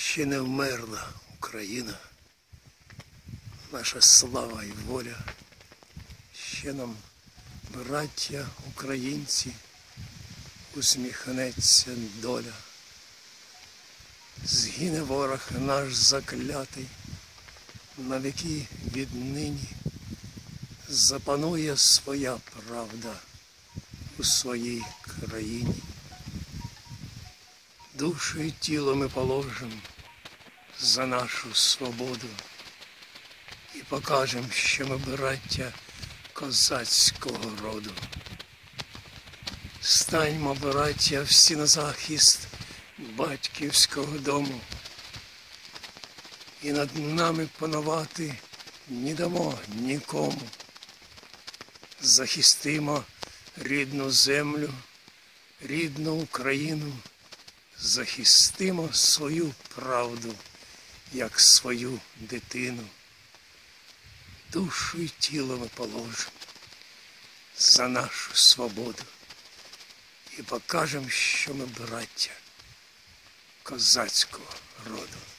Ще не вмерла Україна, наша слава і воля. Ще нам, браття українці, усміхнеться доля. Згине ворог наш заклятий, навіки віднині запанує своя правда у своїй країні. Душу і тіло ми положим за нашу свободу і покажем, що ми браття козацького роду. Станьмо, браття, всі на захист батьківського дому, і над нами панувати не дамо нікому. Захистимо рідну землю, рідну Україну, захистимо свою правду, як свою дитину. Душу і тіло ми положимо за нашу свободу і покажемо, що ми браття козацького роду.